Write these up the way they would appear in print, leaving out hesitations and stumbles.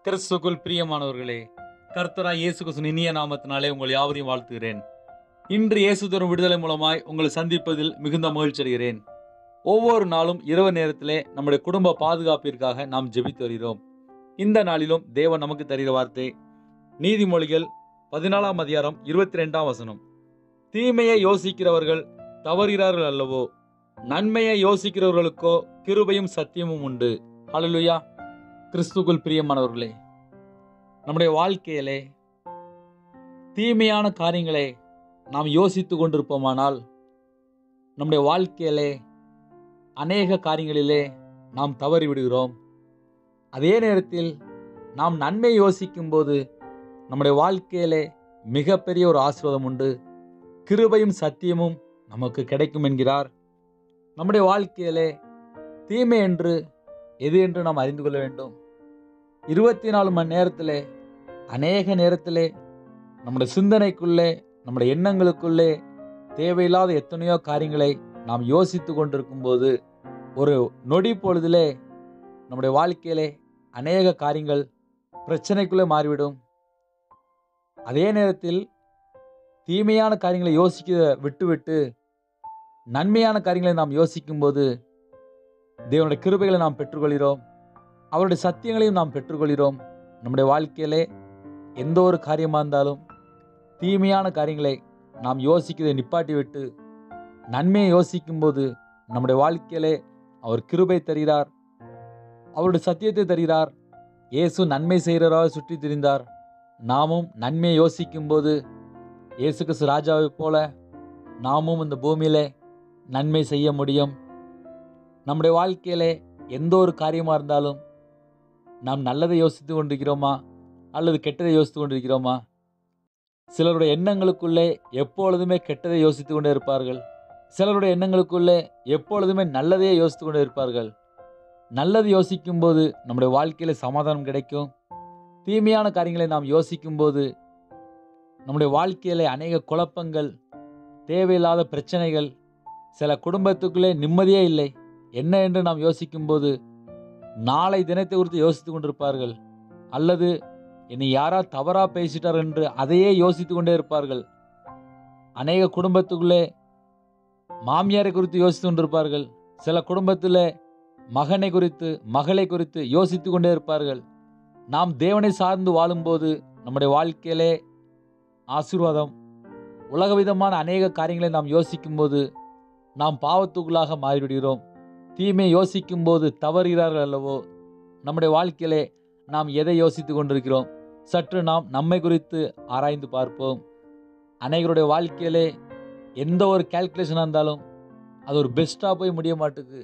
கிறிஸ்துக்குள் பிரியமானவர்களே, கர்த்தராய் இயேசு கிறிஸ்துவின் இனிய நாமத்தினாலே உங்கள் யாவரையும் வாழ்த்துகிறேன். இன்று இயேசு தரும் விடுதலை மூலமாய் உங்களை சந்திப்பதில் மிகுந்த மகிழ்ச்சி அடைகிறேன். ஒவ்வொரு நாளும் இரவு நேரத்திலே நம்முடைய குடும்ப பாதுகாப்பிற்காக நாம் ஜெபித்து வருகிறோம். இந்த நாளிலும் தேவன் நமக்கு தருகிற வார்த்தை நீதிமொழிகள் 14ஆம் அதிகாரம் 22ஆம் வசனம். தீமையை யோசிக்கிறவர்கள் தவறுகிறார்கள் அல்லவோ, நன்மையை யோசிக்கிறவர்களுக்கோ கிருபையும் சத்தியமும் உண்டு. ஹல்லேலூயா. கிறிஸ்துக்குள் பிரியமானவர்களே, நம்முடைய வாழ்க்கையிலே தீமையான காரியங்களை நாம் யோசித்து கொண்டிருப்போமானால் நம்முடைய வாழ்க்கையிலே அநேக காரியங்களிலே நாம் தவறி விடுகிறோம். அதே நேரத்தில் நாம் நன்மை யோசிக்கும் போது நம்முடைய வாழ்க்கையிலே மிகப்பெரிய ஒரு ஆசீர்வாதம் உண்டு. கிருபையும் சத்தியமும் நமக்கு கிடைக்கும் என்கிறார். நம்முடைய வாழ்க்கையிலே தீமை என்று எது என்று நாம் அறிந்து கொள்ள வேண்டும். 24 மணி நேரத்திலே அநேக நேரத்திலே நம்முடைய சிந்தனைக்குள்ளே நம்முடைய எண்ணங்களுக்குள்ளே தேவையில்லாத எத்தனையோ காரியங்களை நாம் யோசித்து கொண்டிருக்கும் போது ஒரு நொடி பொழுதிலே நம்முடைய வாழ்க்கையிலே அநேக காரியங்கள் பிரச்சனைக்குள்ளே மாறிவிடும். அதே நேரத்தில் தீமையான காரியங்களை யோசிக்க விட்டுவிட்டு நன்மையான காரியங்களை நாம் யோசிக்கும் போது தேவனுடைய கிருபைகளை நாம் பெற்றுக்கொள்கிறோம். அவருடைய சத்தியங்களையும் நாம் பெற்றுக்கொள்கிறோம். நம்முடைய வாழ்க்கையிலே எந்த ஒரு காரியமாக இருந்தாலும் தீமையான காரியங்களை நாம் யோசிக்கிறதை நிப்பாட்டி விட்டு நன்மையை யோசிக்கும் போது நம்முடைய வாழ்க்கையிலே அவர் கிருபை தருகிறார், அவருடைய சத்தியத்தை தருகிறார். இயேசு நன்மை செய்கிறவராக சுற்றி திரிந்தார். நாமும் நன்மையை யோசிக்கும் போது இயேசு கிறிஸ்து ராஜாவை போல நாமும் இந்த பூமியிலே நன்மை செய்ய முடியும். நம்முடைய வாழ்க்கையிலே எந்த ஒரு காரியமாக இருந்தாலும் நாம் நல்லதை யோசித்து கொண்டிருக்கிறோமா அல்லது கெட்டதை யோசித்து கொண்டிருக்கிறோமா? சிலருடைய எண்ணங்களுக்குள்ளே எப்பொழுதுமே கெட்டதை யோசித்து கொண்டே இருப்பார்கள். சிலருடைய எண்ணங்களுக்குள்ளே எப்பொழுதுமே நல்லதையே யோசித்து கொண்டே இருப்பார்கள். நல்லது யோசிக்கும் போது நம்முடைய வாழ்க்கையில சமாதானம் கிடைக்கும். தீமையான காரியங்களை நாம் யோசிக்கும் போது நம்முடைய வாழ்க்கையில அநேக குழப்பங்கள், தேவையில்லாத பிரச்சனைகள், சில குடும்பத்துக்குள்ளே நிம்மதியே இல்லை. என்ன என்று நாம் யோசிக்கும் போது நாளை தினத்தை குறித்து யோசித்து கொண்டிருப்பார்கள். அல்லது என்னை யாரா தவறா பேசிட்டார் என்று அதையே யோசித்து கொண்டே இருப்பார்கள். அநேக குடும்பத்துக்குள்ளே மாமியாரை குறித்து யோசித்து கொண்டிருப்பார்கள். சில குடும்பத்தில் மகனை குறித்து, மகளை குறித்து யோசித்து கொண்டே இருப்பார்கள். நாம் தேவனை சார்ந்து வாழும்போது நம்முடைய வாழ்க்கையிலே ஆசீர்வாதம், உலகவிதமான அநேக காரியங்களை நாம் யோசிக்கும் போது நாம் பாவத்துக்குள்ளாக மாறிவிடுகிறோம். தீமை யோசிக்கும் போது தவறுகிறார்கள் அல்லவோ, நம்முடைய வாழ்க்கையிலே நாம் எதை யோசித்து கொண்டிருக்கிறோம்? சற்று நாம் நம்மை குறித்து ஆராய்ந்து பார்ப்போம். அநேகருடைய வாழ்க்கையிலே எந்த ஒரு கால்குலேஷனாக இருந்தாலும் அது ஒரு பெஸ்ட்டாக போய் முடிய மாட்டுக்கு.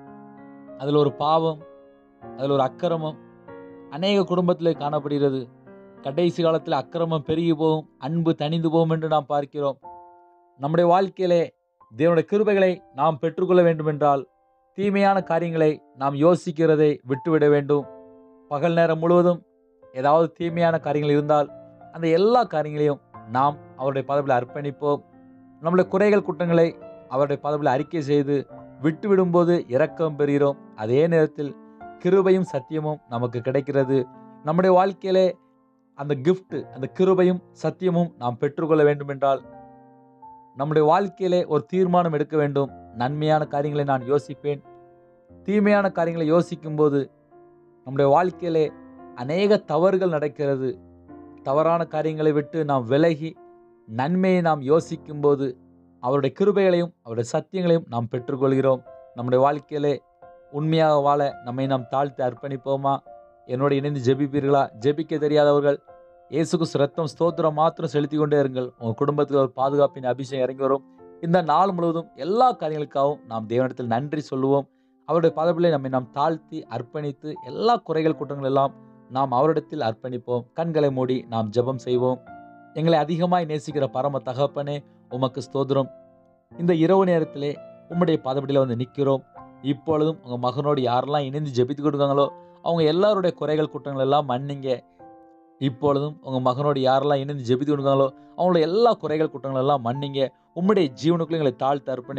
அதில் ஒரு பாவம், அதில் ஒரு அக்கிரமம் அநேக குடும்பத்தில் காணப்படுகிறது. கடைசி காலத்தில் அக்கிரமம் பெருகி போகும், அன்பு தணிந்து போகும் என்று நாம் பார்க்கிறோம். நம்முடைய வாழ்க்கையிலே தேவனுடைய கிருபைகளை நாம் பெற்றுக்கொள்ள வேண்டும் என்றால் தீமையான காரியங்களை நாம் யோசிக்கிறதை விட்டுவிட வேண்டும். பகல் நேரம் முழுவதும் ஏதாவது தீமையான காரியங்கள் இருந்தால் அந்த எல்லா காரியங்களையும் நாம் அவருடைய பதவியில் அர்ப்பணிப்போம். நம்முடைய குறைகள் குற்றங்களை அவருடைய பதவியில் அறிக்கை செய்து விட்டுவிடும்போது இரக்கம் பெறுகிறோம். அதே நேரத்தில் கிருபையும் சத்தியமும் நமக்கு கிடைக்கிறது. நம்முடைய வாழ்க்கையிலே அந்த கிஃப்ட், அந்த கிருபையும் சத்தியமும் நாம் பெற்றுக்கொள்ள வேண்டும் என்றால் நம்முடைய வாழ்க்கையிலே ஒரு தீர்மானம் எடுக்க வேண்டும். நன்மையான காரியங்களை நான் யோசிப்பேன். தீமையான காரியங்களை யோசிக்கும் போது நம்முடைய வாழ்க்கையிலே அநேக தவறுகள் நடக்கிறது. தவறான காரியங்களை விட்டு நாம் விலகி நன்மையை நாம் யோசிக்கும் போது அவருடைய கிருபைகளையும் அவருடைய சத்தியங்களையும் நாம் பெற்றுக்கொள்கிறோம். நம்முடைய வாழ்க்கையிலே உண்மையாக வாழ நம்மை நாம் தாழ்த்தி அர்ப்பணிப்போமா? என்னோடு இணைந்து ஜெபிப்பீர்களா? ஜெபிக்க தெரியாதவர்கள் இயேசு கிறிஸ்து ரத்தம் ஸ்தோத்திரம் மாத்திரம் செலுத்தி கொண்டே இருங்கள். உங்கள் குடும்பத்தில் ஒரு பாதுகாப்பின் அபிஷேகம் இறங்கி வரும். இந்த நாள் முழுவதும் எல்லா காரியங்களுக்காகவும் நாம் தேவனிடத்தில் நன்றி சொல்லுவோம். அவருடைய பதவியை நம்மை நாம் தாழ்த்தி அர்ப்பணித்து எல்லா குறைகள் குற்றங்கள் எல்லாம் நாம் அவரிடத்தில் அர்ப்பணிப்போம். கண்களை மூடி நாம் ஜெபம் செய்வோம். எங்களை அதிகமாய் நேசிக்கிற பரம தகப்பனே, உமக்கு ஸ்தோத்திரம். இந்த இரவு நேரத்திலே உம்முடைய பதவியில் வந்து நிற்கிறோம். இப்பொழுதும் உங்கள் மகனோடு யாரெல்லாம் இணைந்து ஜெபித்து கொடுக்காங்களோ அவங்க எல்லாருடைய குறைகள் குற்றங்கள் எல்லாம் மன்னிங்க. இப்பொழுதும் உங்கள் மகனோடு யாரெல்லாம் இணைந்து ஜெபித்து கொடுக்காங்களோ அவங்களோட எல்லா குறைகள் குற்றங்கள் எல்லாம் மன்னிங்க. உம்முடைய ஜீவனுக்குள்ள எங்களை தாழ்த்து அர்ப்பணிக்கிறோம்.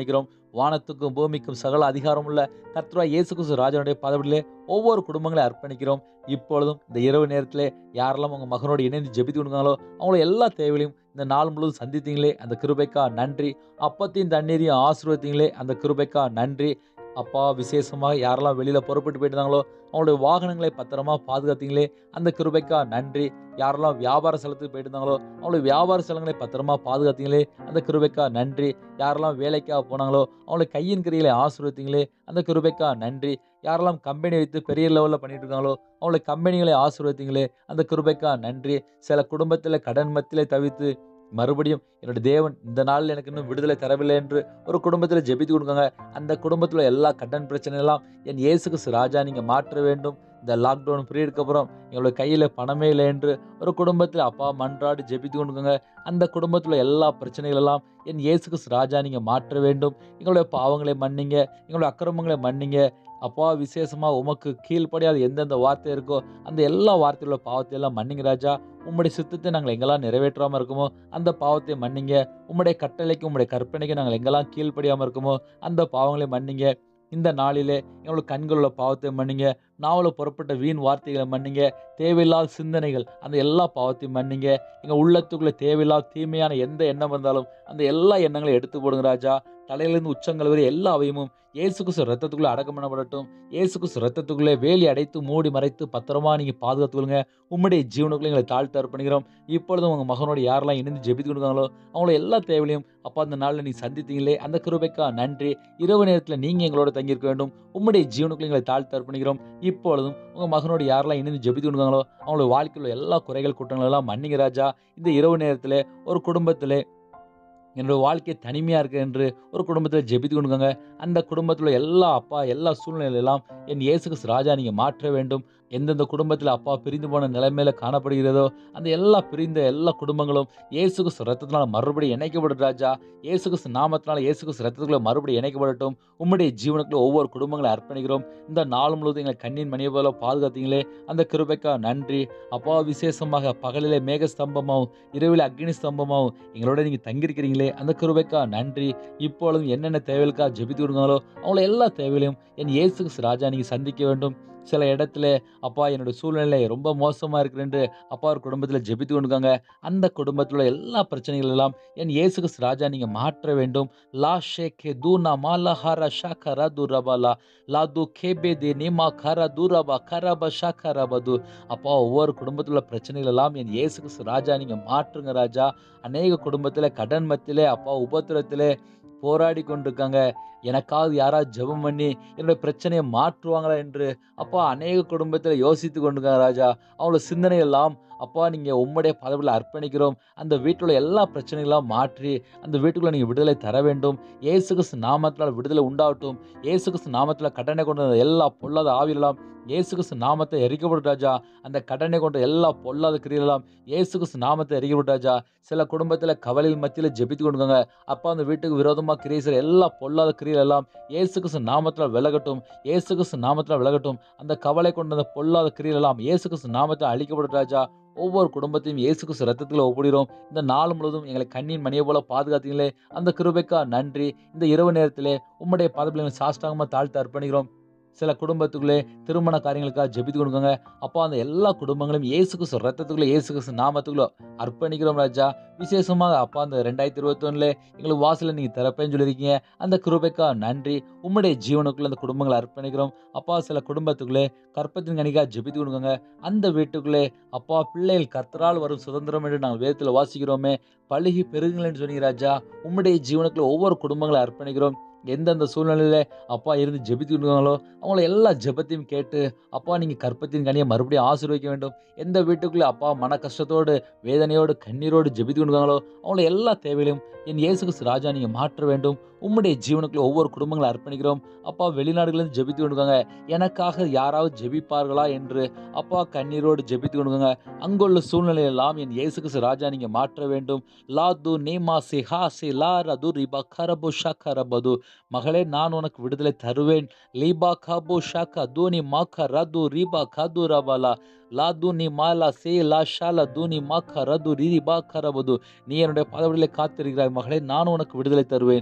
வானத்துக்கும் பூமிக்கும் சகல அதிகாரமுள்ள கர்த்தராகிய இயேசு கிறிஸ்து ராஜனுடைய பதவியிலே ஒவ்வொரு குடும்பங்களை அர்ப்பணிக்கிறோம். இப்பொழுதும் இந்த இரவு நேரத்திலே யாரெல்லாம் உங்க மகனோடு இணைந்து ஜெபித்து கொண்டுங்களோ அவங்கள எல்லா தேவைகளையும் இந்த நாள் முழுவதும் சந்தித்தீங்களே அந்த கிருபைக்கா நன்றி. அப்பத்தையும் தண்ணீரையும் ஆசீர்வதித்தீங்களே அந்த கிருபைக்கா நன்றி. அப்பா, விசேஷமாக யாரெல்லாம் வெளியில புறப்பட்டு போயிருந்தாங்களோ அவங்களுடைய வாகனங்களை பத்திரமா பாதுகாத்தீங்களே அந்த கிருபைக்கா நன்றி. யாரெல்லாம் வியாபார ஸ்தலத்துக்கு போயிட்டு இருந்தாங்களோ அவங்களுடைய வியாபார ஸ்தலங்களை பத்திரமா பாதுகாத்தீங்களே அந்த கிருபைக்கா நன்றி. யாரெல்லாம் வேலைக்காக போனாங்களோ அவங்களுடைய கையின் கிரிகளை ஆசீர்வதித்தீங்களே அந்த கிருபைக்கா நன்றி. யாரெல்லாம் கம்பெனி வைத்து பெரிய லெவலில் பண்ணிட்டு இருக்காங்களோ அவங்களுடைய கம்பெனிகளை ஆசீர்வதித்தீங்களே அந்த கிருபைக்கா நன்றி. சில குடும்பத்தில் கடன் மத்தியிலே தவித்து மறுபடியும் என்னுடைய தேவன் இந்த நாளில் எனக்கு இன்னும் விடுதலை தரவில்லை என்று ஒரு குடும்பத்தில் ஜெபித்து கொடுக்காங்க. அந்த குடும்பத்தில் எல்லா கடன் பிரச்சனை எல்லாம் என் இயேசு கிறிஸ்து ராஜா நீங்க மாற்ற வேண்டும். இந்த லாக்டவுன் பீரியடுக்கு அப்புறம் எங்களுடைய கையில பணமே இல்லை என்று ஒரு குடும்பத்தில் அப்பா மன்றாடி ஜெபித்து கொண்டுங்க. அந்த குடும்பத்தில் எல்லா பிரச்சனைகள் எல்லாம் என் இயேசு கிறிஸ்து ராஜா நீங்க மாற்ற வேண்டும். எங்களுடைய பாவங்களை மன்னிங்க, எங்களுடைய அக்கிரமங்களை மன்னிங்க. அப்பா, விசேஷமா உமக்கு கீழ்ப்படியாத எந்தெந்த வார்த்தை இருக்கோ அந்த எல்லா வார்த்தையோட பாவத்தை எல்லாம் மன்னிங்க ராஜா. உம்முடைய சித்தத்தை நாங்கள் எங்கெல்லாம் நிறைவேற்றாமல் இருக்குமோ அந்த பாவத்தை மன்னிங்க. உம்முடைய கட்டளைக்கு உம்முடைய கற்பனைக்கு நாங்கள் எங்கெல்லாம் கீழ்ப்படியாமல் இருக்குமோ அந்த பாவங்களை மன்னிங்க. இந்த நாளிலே எங்களோட கண்களுள்ள பாவத்தை மன்னிங்க. நாவல புறப்பட்ட வீண் வார்த்தைகளை மன்னிங்க. தேவையில்லாத சிந்தனைகள் அந்த எல்லா பாவத்தையும் மன்னிங்க. எங்கள் உள்ளத்துக்குள்ளே தேவையில்லாத தீமையான எந்த எண்ணம் வந்தாலும் அந்த எல்லா எண்ணங்களையும் எடுத்து போடுங்க ராஜா. தலையிலிருந்து உச்சங்கள் வரை எல்லா அவையும் இயேசு கிறிஸ்து ரத்தத்துக்குள்ளே அடக்கம் பண்ணப்படட்டும். இயேசு கிறிஸ்து ரத்தத்துக்குள்ளே வேலி அடைத்து மூடி மறைத்து பத்திரமா நீங்க பாதுகாத்துக்கொள்ளுங்க. உம்முடைய ஜீவனுக்குள்ளே எங்களை தாழ்த்து அர்ப்பணிக்கிறோம். இப்பொழுதும் உங்க மகனோட யாரெல்லாம் இணைந்து ஜெபித்து கொடுக்காங்களோ அவங்கள எல்லா தேவையிலையும் அப்பா அந்த நாளில் நீ சந்தித்தீங்களே அந்த கிருபைக்கா நன்றி. இரவு நேரத்தில் நீங்க எங்களோட தங்கியிருக்க வேண்டும். உம்முடைய ஜீவனுக்குள்ளே எங்களை தாழ்த்து அர்ப்பணிக்கிறோம். இப்பொழுதும் உங்க மகனோட யாரெல்லாம் இணைந்து ஜெபித்து கொடுக்காங்களோ அவங்களோட வாழ்க்கையில் எல்லா குறைகள் குற்றங்கள் எல்லாம் மன்னிங்க ராஜா. இந்த இரவு நேரத்தில் ஒரு குடும்பத்தில் என்னோட வாழ்க்கை தனிமையாக இருக்கு என்று ஒரு குடும்பத்தில் ஜெபித்து கொண்டுங்க. அந்த குடும்பத்தில் எல்லா அப்பா எல்லா சூழ்நிலையெல்லாம் என் இயேசு கிறிஸ்து ராஜா நீங்கள் மாற்ற வேண்டும். எந்தெந்த குடும்பத்தில் அப்பா பிரிந்து போன நிலைமையில காணப்படுகிறதோ அந்த எல்லா பிரிந்த எல்லா குடும்பங்களும் இயேசு கிறிஸ்து ரத்தத்தினால மறுபடியும் இணைக்கப்படும் ராஜா. இயேசு கிறிஸ்து நாமத்தினால இயேசு கிறிஸ்து ரத்தத்துக்குள்ள மறுபடியும் இணைக்கப்படட்டும். உம்முடைய ஜீவனுக்குள்ள ஒவ்வொரு குடும்பங்களை அர்ப்பணிக்கிறோம். இந்த நாள் முழுவதும் எங்களை கண்ணின் மணியை போல பாதுகாத்தீங்களே அந்த கிருபைக்கா நன்றி. அப்பா, விசேஷமாக பகலிலே மேக ஸ்தம்பமாகவும் இரவில் அக்னி ஸ்தம்பமாகவும் எங்களோட நீங்க தங்கியிருக்கிறீங்களே அந்த கிருபைக்கா நன்றி. இப்பொழுதும் என்னென்ன தேவைகளுக்காக ஜெபித்து கொடுங்களோ அவங்கள எல்லா தேவையிலையும் என் இயேசு கிறிஸ்து ராஜா நீங்க சந்திக்க வேண்டும். சில இடத்துல அப்பா என்னோட சூழ்நிலை ரொம்ப மோசமா இருக்குன்னு அப்பா ஒரு குடும்பத்தில் ஜெபித்து கொண்டுக்காங்க. அந்த குடும்பத்தில் எல்லா பிரச்சனைகள் எல்லாம் என் இயேசு கிறிஸ்து ராஜா நீங்க மாற்ற வேண்டும். லா ஷேகே தூனா மாலா ஹாரா ஷாகரா துரபாலா லாது கேபே தே நேமா கரா துரபா கரபா ஷாகரபது. அப்பா, ஒவ்வொரு குடும்பத்தில் பிரச்சனைகள் எல்லாம் என் இயேசு கிறிஸ்து ராஜா நீங்க மாற்றுங்க ராஜா. அநேக குடும்பத்தில் கடன் மத்தியிலே அப்பா உபத்திரத்திலே போராடி கொண்டிருக்காங்க. எனக்காவது யாராவது ஜெபம் பண்ணி என்னுடைய பிரச்சனையை மாற்றுவாங்களா என்று அப்பா அநேக குடும்பத்தில் யோசித்து கொண்டிருக்காங்க ராஜா. அவங்களோட சிந்தனை எல்லாம் அப்பா நீங்க உம்முடைய பதவியில் அர்ப்பணிக்கிறோம். அந்த வீட்டுல எல்லா பிரச்சனைகளாம் மாற்றி அந்த வீட்டுக்குள்ள நீங்க விடுதலை தர வேண்டும். இயேசு கிறிஸ்து நாமத்தினால் விடுதலை உண்டாகட்டும். இயேசு கிறிஸ்து நாமத்தில் கடனை கொண்ட எல்லா பொல்லாத ஆவியெல்லாம் இயேசு கிறிஸ்து நாமத்தை எரிக்கப்படும் ராஜா. அந்த கடனை கொண்ட எல்லா பொல்லாத கிரியெல்லாம் இயேசு கிறிஸ்து நாமத்தை எரிக்கப்படும் ராஜா. சில குடும்பத்தில் கவலையில் மத்தியில் ஜெபித்து கொண்டுங்க. அப்பா அந்த வீட்டுக்கு விரோதமாக கிரியை செய்கிற எல்லா பொல்லாத கிரியல் எல்லாம் இயேசு கிறிஸ்து நாமத்தில் விலகட்டும். இயேசு கிறிஸ்து நாமத்தில் விலகட்டும். அந்த கவலை கொண்ட அந்த பொல்லாத கிரியல் எல்லாம் இயேசு கிறிஸ்து நாமத்தில் அழிக்கப்படும் ராஜா. ஒவ்வொரு குடும்பத்தையும் இயேசு கிறிஸ்து ரத்தத்தில் ஒப்பிடுகிறோம். இந்த நாள் முழுவதும் எங்களை கண்ணின் மணியை போல பாதுகாத்தீங்களே அந்த கிருபைக்கா நன்றி. இந்த இரவு நேரத்திலே உம்முடைய பதவியில் சாஷ்டாங்கமாக தாழ்த்து அர்ப்பணிக்கிறோம். சில குடும்பத்துக்குள்ளே திருமண காரியங்களுக்காக ஜெபித்து கொடுங்க. அப்போ அந்த எல்லா குடும்பங்களையும் இயேசு கிறிஸ்து ரத்தத்துக்குள்ளே இயேசு கிறிஸ்து நாமத்துக்குள்ள அர்ப்பணிக்கிறோம் ராஜா. விசேஷமாக அப்பா அந்த 2021 எங்களுக்கு வாசலில் நீங்கள் திறப்பேன்னு சொல்லியிருக்கீங்க. அந்த கிருபைக்கா நன்றி. உம்முடைய ஜீவனுக்குள்ள அந்த குடும்பங்களை அர்ப்பணிக்கிறோம். அப்பா, சில குடும்பத்துக்குள்ளே கற்பத்தின் கனிக்காக ஜெபித்து கொடுங்க. அந்த வீட்டுக்குள்ளே அப்பா பிள்ளைகள் கர்த்தரால் வரும் சுதந்திரம் என்று நாங்கள் வேதத்தில் வாசிக்கிறோமே, பழுகி பெருகுங்களேன்னு சொன்னீங்க ராஜா. உம்முடைய ஜீவனுக்குள்ள ஒவ்வொரு குடும்பங்களை அர்ப்பணிக்கிறோம். எந்தெந்த சூழ்நிலையில அப்பா இருந்து ஜெபித்துக்கிறாங்களோ அவங்கள எல்லா ஜெபத்தையும் கேட்டு அப்பா நீங்க கற்பத்தின் கனியை மறுபடியும் ஆசீர்வதிக்க வேண்டும். எந்த வீட்டுக்குள்ள அப்பா மன கஷ்டத்தோடு வேதனையோடு கண்ணீரோடு ஜெபித்து கொண்டுக்காங்களோ அவங்கள எல்லா தேவையிலும் என் இயேசு கிறிஸ்து ராஜா நீங்க மாற்ற வேண்டும். உம்முடைய ஜீவனுக்குள்ள ஒவ்வொரு குடும்பங்களை அர்ப்பணிக்கிறோம். அப்பா, வெளிநாடுகளிலிருந்து ஜெபித்து கொண்டுக்காங்க. எனக்காக யாராவது ஜெபிப்பார்களா என்று அப்பா கண்ணீரோடு ஜெபித்து கொண்டுக்காங்க. அங்குள்ள சூழ்நிலையெல்லாம் என் இயேசு கிறிஸ்து ராஜா நீங்க மாற்ற வேண்டும். லாது நேமா சி ஹா சி லா ரது ரிபா கரபு ஷாக்கரபது. மகளே, நான் உனக்கு விடுதலை தருவேன். லீபா காபு ஷாக்கா தூனி மாக்கா ரது ரிபா கது ரபாலா லாதுனி மாலா சே லா ஷாலா தூனி மாக்கா ரது ரிபா கரபது. நீ என்னுடைய பதவியிலே காத்திருக்கிறாய் மகளே, நான் உனக்கு விடுதலை தருவேன். லீபா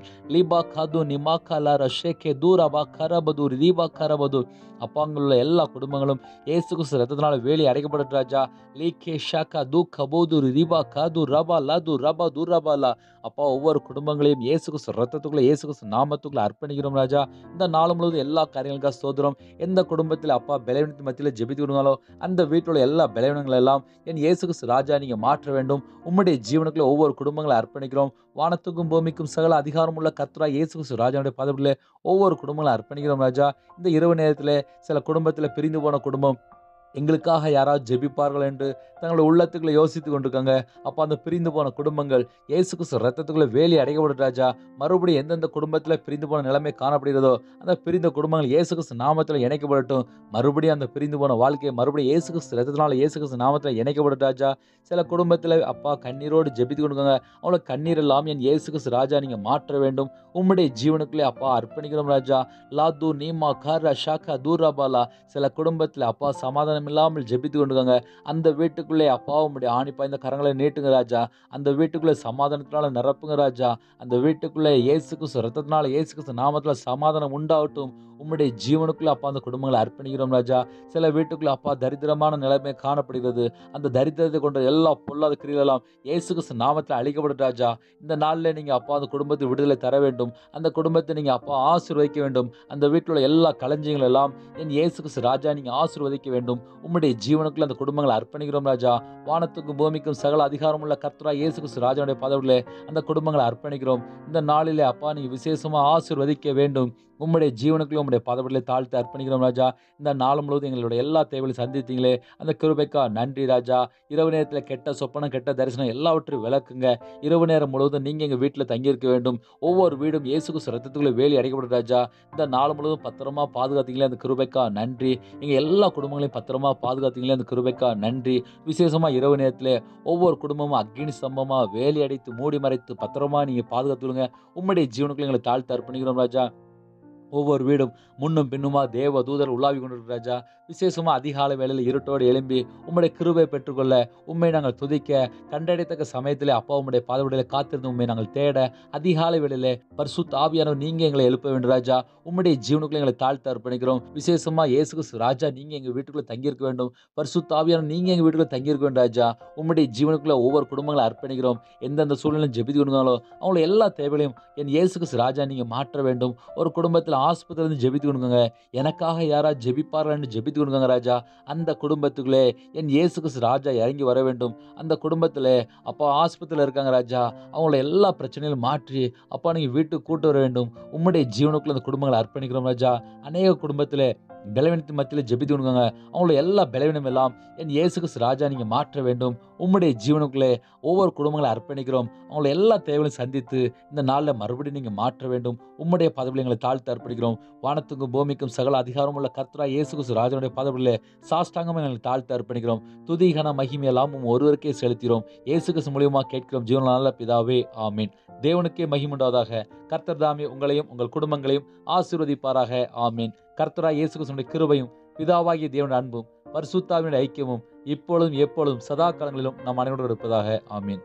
ரீபா கது நிமாக்கலா ரஷேகே தூரபா கரபது ரீபா கரபது. அப்பா அங்குள்ள எல்லா குடும்பங்களும் இயேசு கிறிஸ்து ரத்தத்தினால வேலி அடைக்கப்பட்ட ராஜா. லீகே ஷாக்கா தூ கபோது ரீபா கது ரபா லது ரபா துரபாலா. அப்பா ஒவ்வொரு குடும்பங்களையும் இயேசு கிறிஸ்து ரத்தத்துக்குள்ள இயேசு கிறிஸ்து நாமத்துக்குள்ள அர்ப்பணிக்கிறோம் ராஜா. இந்த நாள் முழுவதும் எல்லா காரியங்களுக்காக ஸ்தோத்திரம். எந்த குடும்பத்தில் அப்பா பலவீனத்தின் மத்தியில் ஜெபித்து விடுங்களோ அந்த வீட்டில் எல்லா பலவீனங்கள் எல்லாம் என் இயேசு கிறிஸ்து ராஜா நீங்க மாற்ற வேண்டும். உம்முடைய ஜீவனுக்குள்ள ஒவ்வொரு குடும்பங்களை அர்ப்பணிக்கிறோம். வானத்துக்கும் பூமிக்கும் சகல அதிகாரம் உள்ள கர்த்தரா இயேசு கிறிஸ்து ராஜாவுடைய பதவியிலே ஒவ்வொரு குடும்பங்களை அர்ப்பணிக்கிறோம் ராஜா. இந்த இரவு நேரத்தில் சில குடும்பத்தில் பிரிந்து போன குடும்பம் எங்களுக்காக யாராவது ஜெபிப்பார்கள் என்று தங்களுடைய உள்ளத்துக்குள்ள யோசித்து கொண்டிருக்காங்க. அப்போ அந்த பிரிந்து போன குடும்பங்கள் இயேசு கிறிஸ்து ரத்தத்துக்குள்ள வேலி அடைக்கப்படும் ராஜா. மறுபடியும் எந்தெந்த குடும்பத்தில் பிரிந்து போன நிலைமை காணப்படுகிறதோ அந்த பிரிந்த குடும்பங்கள் இயேசு கிறிஸ்து நாமத்தில் இணைக்கப்படட்டும். மறுபடியும் அந்த பிரிந்து போன வாழ்க்கையை மறுபடியும் இயேசு கிறிஸ்து ரத்தத்தினால இயேசு கிறிஸ்து நாமத்தில் இணைக்கப்படும் ராஜா. சில குடும்பத்தில் அப்பா கண்ணீரோடு ஜெபித்து கொண்டிருக்காங்க. அவங்கள கண்ணீர் எல்லாம் என் இயேசு கிறிஸ்து ராஜா நீங்க மாற்ற வேண்டும். உம்முடைய ஜீவனுக்குள்ளே அப்பா அர்ப்பணிக்கிறோம் ராஜா. லாது நீமா காரா ஷாக்கா தூரபாலா. சில குடும்பத்தில் அப்பா சமாதானம் இல்லாமல் ஜெபித்து கொண்டிருக்காங்க. அந்த வீட்டுக்குள்ளே அப்பா உம்முடைய ஆணி பாய்ந்த கரங்களை நீட்டுங்க ராஜா. அந்த வீட்டுக்குள்ளே சமாதானத்தினால நிரப்புங்க ராஜா. அந்த வீட்டுக்குள்ளே இயேசு கிறிஸ்து ரத்தத்தினால இயேசு கிறிஸ்து நாமத்தில் சமாதானம் உண்டாகட்டும். உம்முடைய ஜீவனுக்குள்ள அப்பா அந்த குடும்பங்களை அர்ப்பணிக்கிறோம் ராஜா. சில வீட்டுக்குள்ள அப்பா தரித்திரமான நிலைமை காணப்படுகிறது. அந்த தரித்திரத்தை கொண்ட எல்லா பொல்லாத கிரியெல்லாம் இயேசு கிறிஸ்து நாமத்தில் அழிக்கப்படும் ராஜா. இந்த நாளில் நீங்க அப்பா அந்த குடும்பத்தை விடுதலை தர வேண்டும். அந்த குடும்பத்தை நீங்க அப்பா ஆசீர்வதிக்க வேண்டும். அந்த வீட்டில் உள்ள எல்லா களஞ்சியங்கள் எல்லாம் என் இயேசு கிறிஸ்து ராஜா நீங்க ஆசீர்வதிக்க வேண்டும். உம்முடைய ஜீவனுக்குள்ள அந்த குடும்பங்களை அர்ப்பணிக்கிறோம் ராஜா. வானத்துக்கும் பூமிக்கும் சகல அதிகாரம் உள்ள கர்த்தரா இயேசு கிறிஸ்து ராஜாவுடைய பதவியிலே அந்த குடும்பங்களை அர்ப்பணிக்கிறோம். இந்த நாளிலே அப்பா நீங்க விசேஷமா ஆசீர்வதிக்க வேண்டும். உம்முடைய ஜீவனுக்குள்ள உம்முடைய பதவியிலே தாழ்த்து அர்ப்பணிக்கிறோம் ராஜா. இந்த நாள் முழுவதும் எங்களுடைய எல்லா தேவைகளையும் சந்தித்தீங்களே அந்த கிருபைக்கா நன்றி ராஜா. இரவு நேரத்தில் கெட்ட சொப்பனம் கெட்ட தரிசனம் எல்லாவற்றையும் விளக்குங்க. இரவு நேரம் முழுவதும் நீங்க எங்க வீட்டில் தங்கியிருக்க வேண்டும். ஒவ்வொரு வீடும் இயேசு கிறிஸ்து ரத்தத்துக்குள்ளே வேலி அடைக்கப்படும் ராஜா. இந்த நாள் முழுவதும் பத்திரமா பாதுகாத்தீங்களே அந்த கிருபைக்கா நன்றி. எங்க எல்லா குடும்பங்களையும் பத்திரமா பாதுகாத்தீங்களே அந்த கிருபைக்கா நன்றி. விசேஷமா இரவு நேரத்தில் ஒவ்வொரு குடும்பமும் அக்னி ஸ்தம்பமா வேலி அடைத்து மூடி மறைத்து பத்திரமா நீங்க பாதுகாத்துடுங்க. உம்முடைய ஜீவனுக்குள்ள எங்களை தாழ்த்து அர்ப்பணிக்கிறோம் ராஜா. ஒவ்வொரு வீடும் முன்னும் பின்னுமா தேவ தூதர் உலாவி கொண்டிருக்கிற ராஜா. விசேஷமா அதிகாலை வேளையில் இருட்டோடு எழும்பி உம்முடைய கிருபை பெற்றுக்கொள்ள உண்மை நாங்கள் துதிக்க கண்டடைத்தக்க சமயத்திலே அப்பா உம்முடைய பாதவிடையில காத்திருந்து உண்மை நாங்கள் தேட அதிகாலை வேளையிலே பரிசுத்த ஆவியானவர் நீங்க எங்களை எழுப்ப வேண்டும் ராஜா. உம்முடைய ஜீவனுக்குள்ள எங்களை தாழ்த்து அர்ப்பணிக்கிறோம். விசேஷமா இயேசு கிறிஸ்து ராஜா நீங்க எங்க வீட்டுக்குள்ள தங்கியிருக்க வேண்டும். பரிசுத்த ஆவியானவர் நீங்க எங்க வீட்டுக்குள்ள தங்கியிருக்க வேண்டும் ராஜா. உம்முடைய ஜீவனுக்குள்ள ஒவ்வொரு குடும்பங்களை அர்ப்பணிக்கிறோம். எந்தெந்த சூழ்நிலையும் ஜெபித்து கொடுங்களோ அவங்கள எல்லா தேவைகளையும் என் இயேசு கிறிஸ்து ராஜா நீங்க மாற்ற வேண்டும். ஒரு குடும்பத்தில் ஆஸ்பத்திரியிலிருந்து ஜெபித்து கொடுங்க. எனக்காக யாராவது ஜெபிப்பார்கள் ஜெபித்து கொடுங்க ராஜா. அந்த குடும்பத்துக்குள்ளே என் இயேசு கிறிஸ்து ராஜா இறங்கி வர வேண்டும். அந்த குடும்பத்தில் அப்பா ஆஸ்பத்திரியில் இருக்காங்க ராஜா. அவங்கள எல்லா பிரச்சனைகளும் மாற்றி அப்பா நீங்க வீட்டுக்கு கூட்டு வர வேண்டும். உம்முடைய ஜீவனுக்குள்ள அந்த குடும்பங்களை அர்ப்பணிக்கிறோம் ராஜா. அநேக குடும்பத்தில் பலவீனத்தின் மத்தியில் ஜெபித்து கொடுங்க. அவங்களோட எல்லா பலவீனம் எல்லாம் என் இயேசு கிறிஸ்து ராஜா நீங்க மாற்ற வேண்டும். உம்முடைய ஜீவனுக்குள்ளே ஒவ்வொரு குடும்பங்களை அர்ப்பணிக்கிறோம். அவங்கள எல்லா தேவைகளையும் சந்தித்து இந்த நாளில் மறுபடியும் நீங்க மாற்ற வேண்டும். உம்முடைய பதவியில் எங்களை தாழ்த்து அர்ப்பணிக்கிறோம். வானத்துக்கும் பூமிக்கும் சகல அதிகாரம் உள்ள கர்த்தரா இயேசு கிறிஸ்து ராஜனுடைய பதவியிலே சாஷ்டாங்கமாக எங்களை தாழ்த்து அர்ப்பணிக்கிறோம். துதிகன மகிமையெல்லாம் ஒருவருக்கே செலுத்திறோம். இயேசு கிறிஸ்து மூலியமா கேட்கிறோம் ஜீவன நல்ல பிதாவே, ஆமீன். தேவனுக்கே மகிமுண்டாவதாக. கர்த்தர் தாமே உங்களையும் உங்கள் குடும்பங்களையும் ஆசீர்வதிப்பாராக, ஆமீன். கர்த்தரா இயேசு கிறிஸ்துவின் கிருபையும் பிதாவாகிய தேவனுடைய அன்பும் பரிசுத்தாவினுடைய ஐக்கியமும் இப்பொழுதும் எப்பொழுதும் சதா காலங்களிலும் நம் அனைவரோடு இருப்பதாக, ஆமீன்.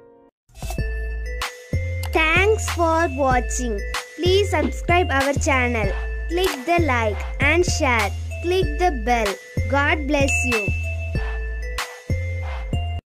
Thanks for watching. Please subscribe our channel. Click the like and share. Click the bell. God bless you.